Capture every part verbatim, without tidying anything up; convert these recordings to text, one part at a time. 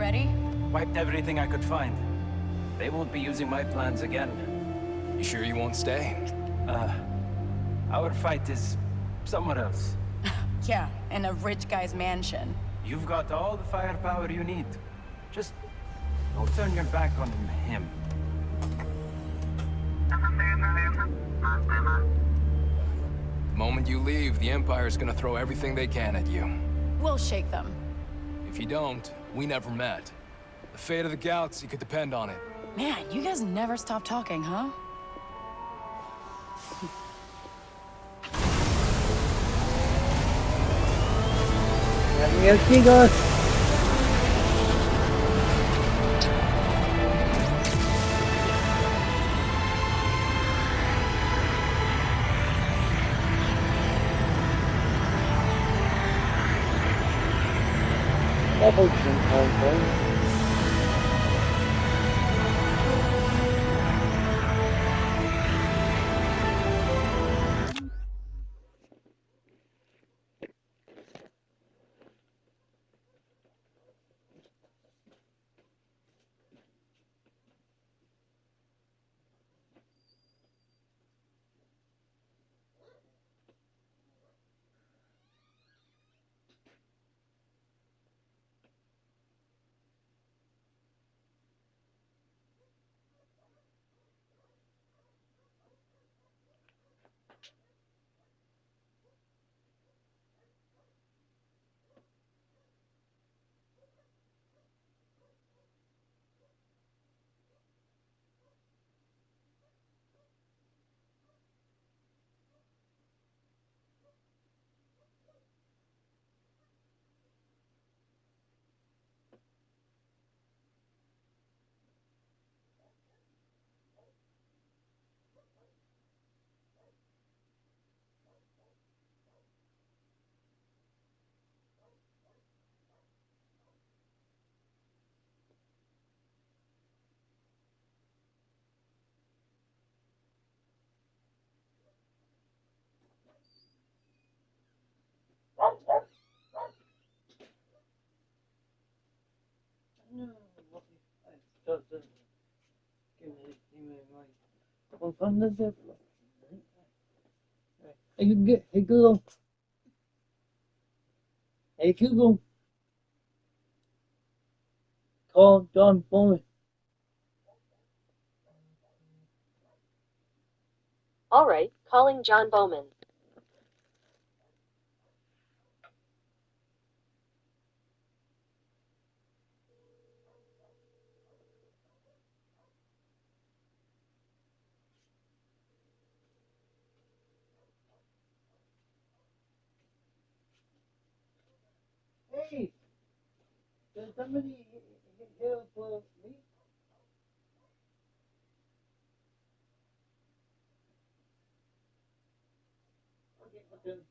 ready? Wiped everything I could find. They won't be using my plans again. You sure you won't stay? Uh, our fight is somewhere else. Yeah, in a rich guy's mansion. You've got all the firepower you need. Just don't turn your back on him. The moment you leave, the Empire's gonna throw everything they can at you. We'll shake them. If you don't, we never met. The fate of the galaxy could depend on it. Man, you guys never stop talking, huh? Adiós, chicos. Double jump home. Hey, Google. Hey, Google. Hey, Google. Call John Bowman. All right, calling John Bowman. Hey, does somebody help uh, me? Okay, okay.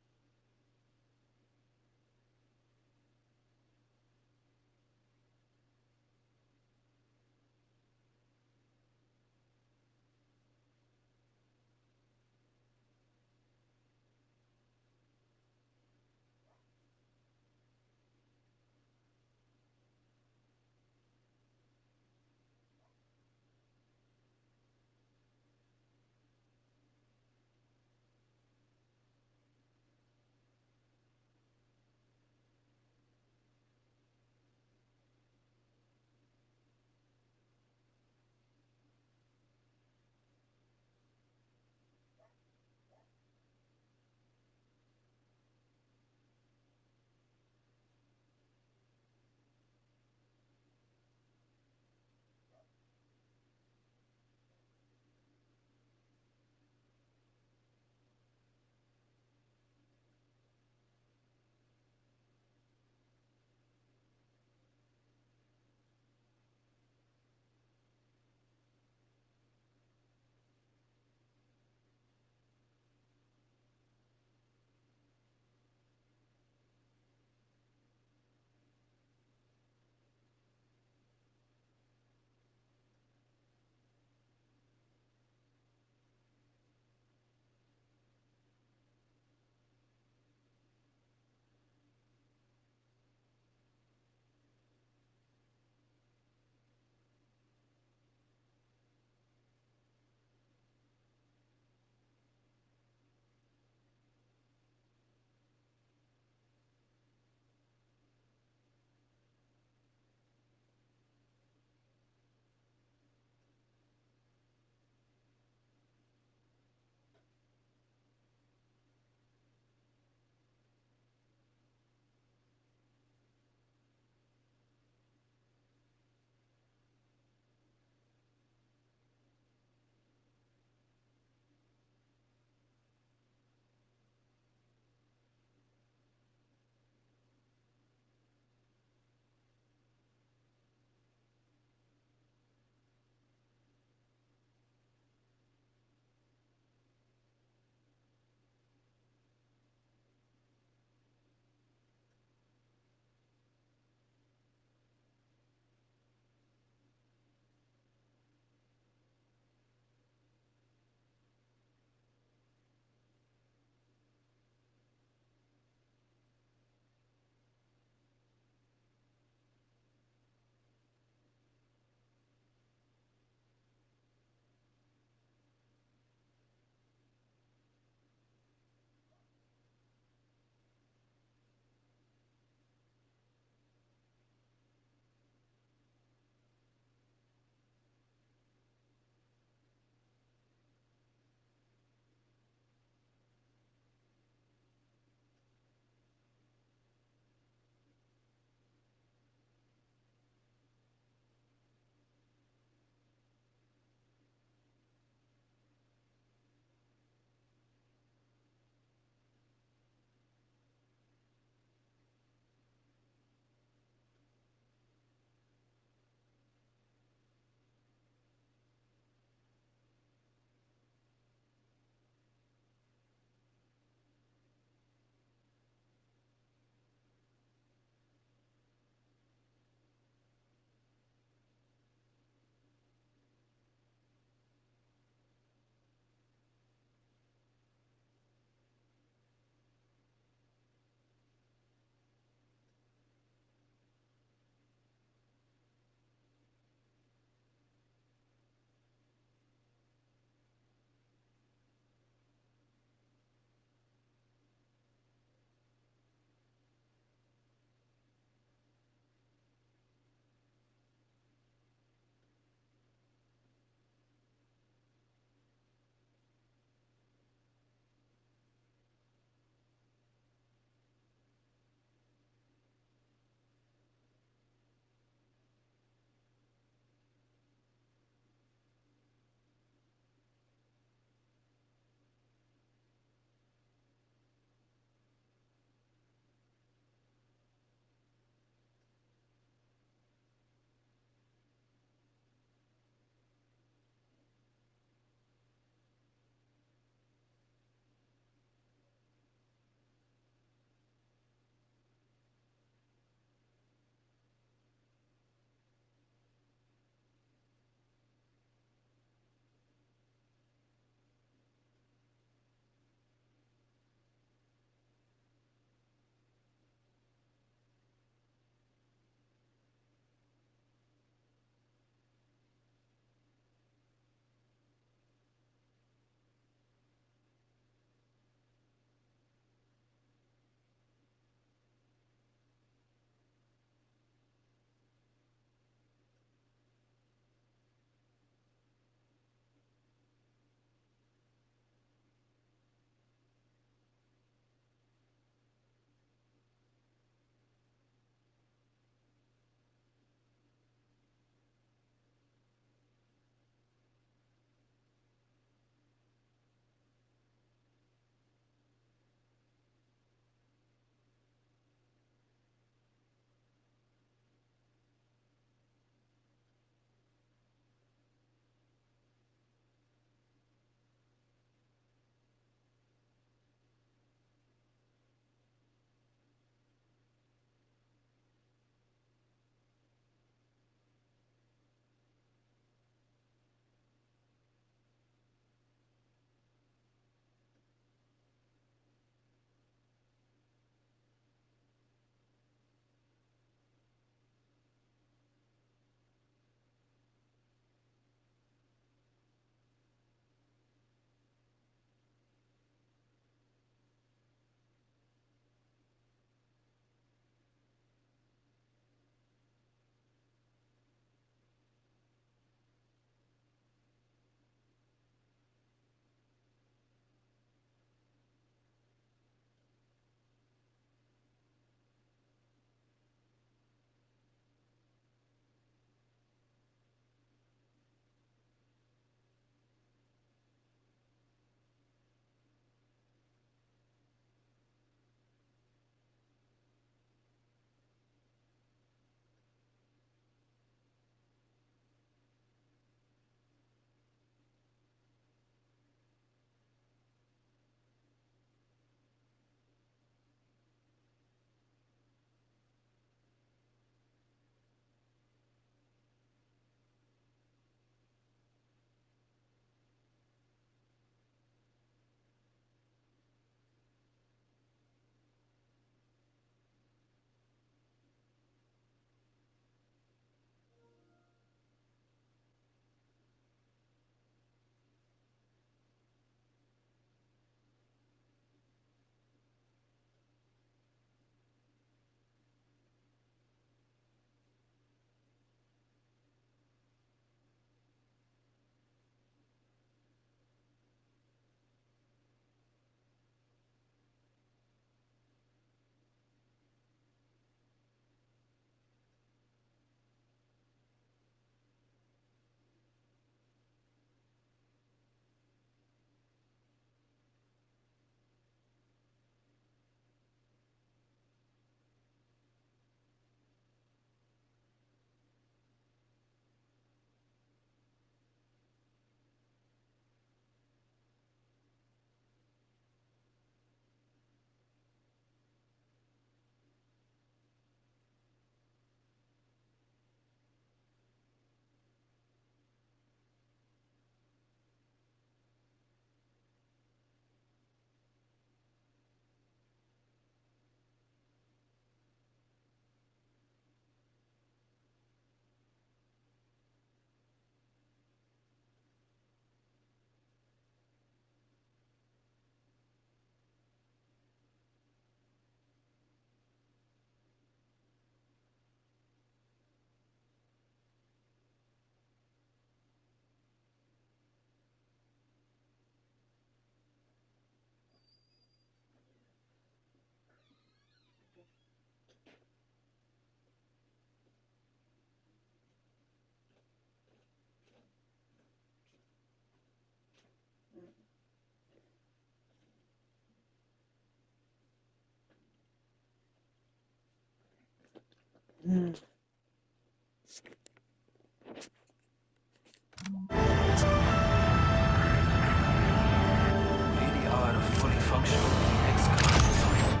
Really odd of fully functional excavation.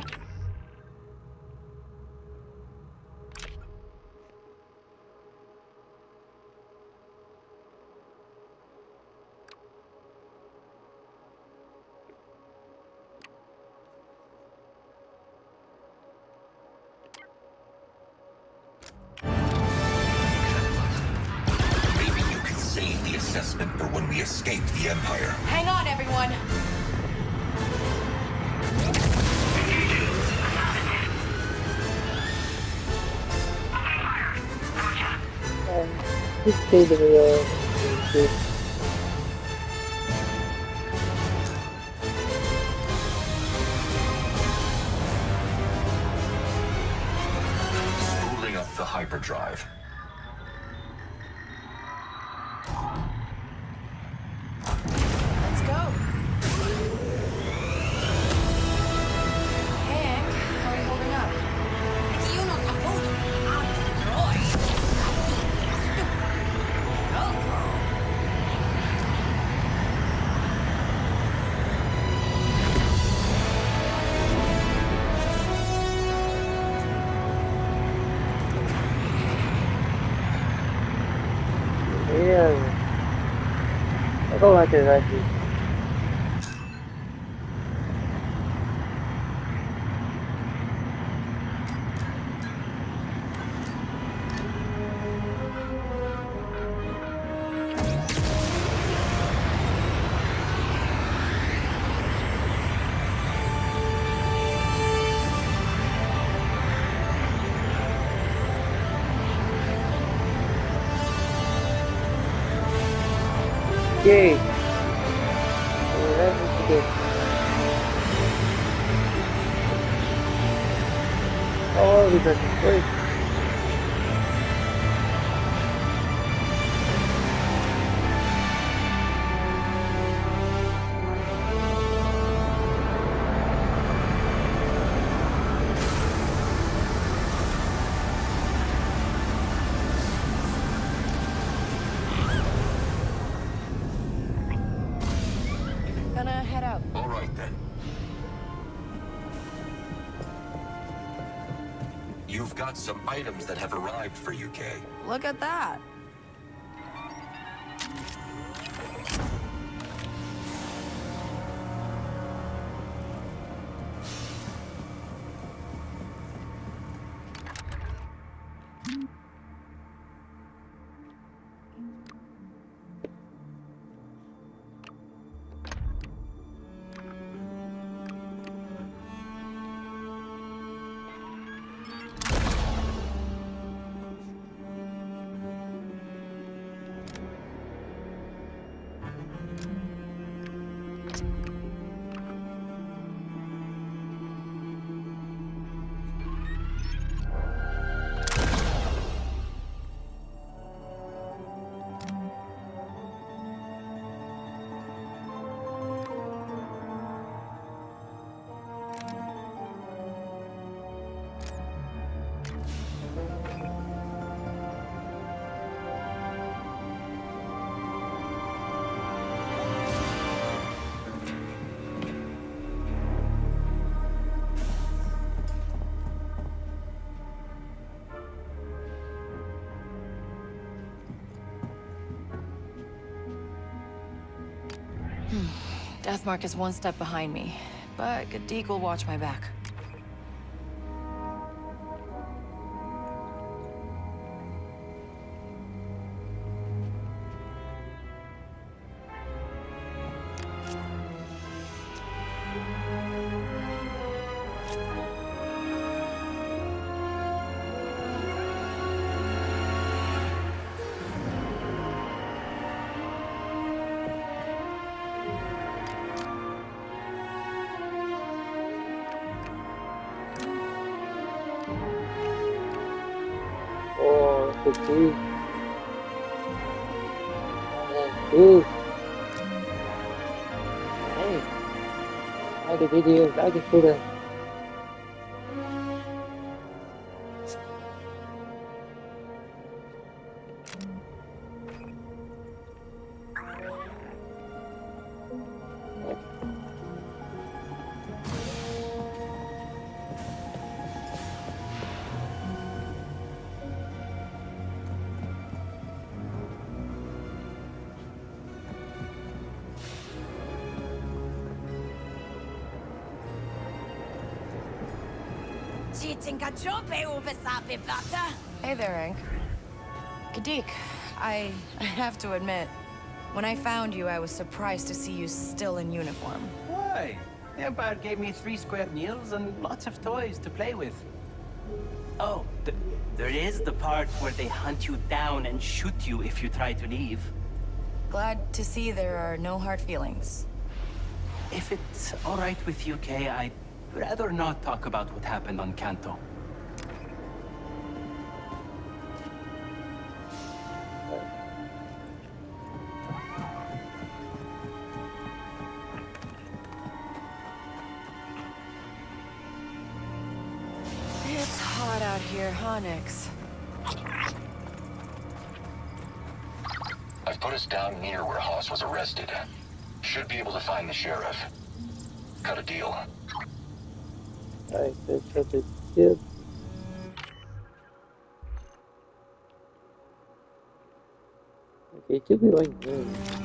Maybe you can save the assessment for when we escape the Empire. Hang on, everyone. Um, just stay the real. Spooling up the hyperdrive. Let's go. Hank, how are you holding up? Yeah. I'll go back to the rescue. Yay! That's what you get. Oh, we got this place. Gonna head out. All right then. You've got some items that have arrived for you, Kay. Look at that. Deathmark is one step behind me, but Gadeek will watch my back. the two. And two. Hey, like the video, like the photo. Hey there, Hank. Kadik, I, I have to admit, when I found you, I was surprised to see you still in uniform. Why? The Empire gave me three square meals and lots of toys to play with. Oh, th there is the part where they hunt you down and shoot you if you try to leave. Glad to see there are no hard feelings. If it's all right with you, Kay, I'd rather not talk about what happened on Kanto. It's hot out here, huh, Nix? I've put us down near where Haas was arrested. Should be able to find the sheriff. Cut a deal. Alright, let's cut the deal. Okay, it should be like this.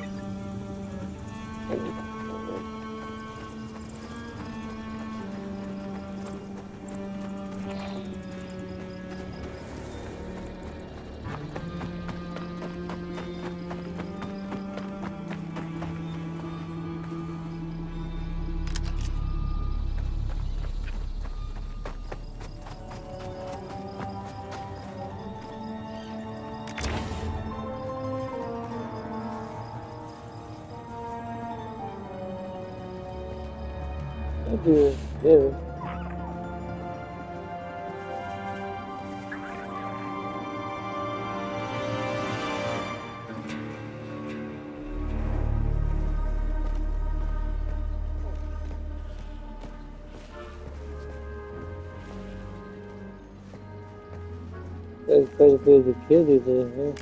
Good, yeah. There's quite a bit of killers in here.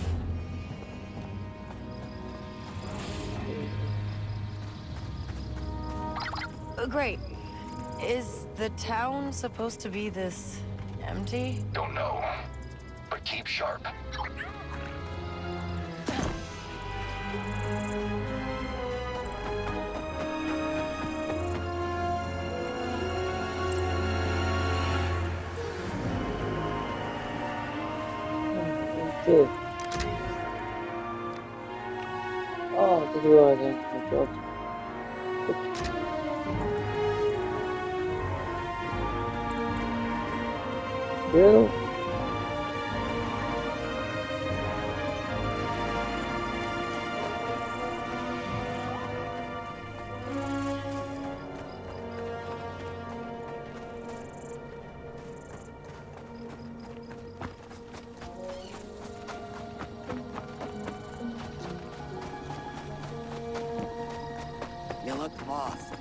Great. Is the town supposed to be this empty? Don't know. But keep sharp. Okay. Oh, this is what I think. Good job. Well, you look lost.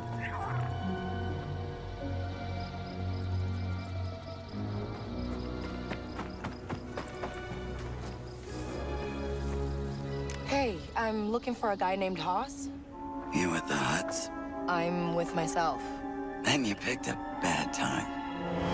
Hey, I'm looking for a guy named Haas. You with the Huts? I'm with myself. Then you picked a bad time.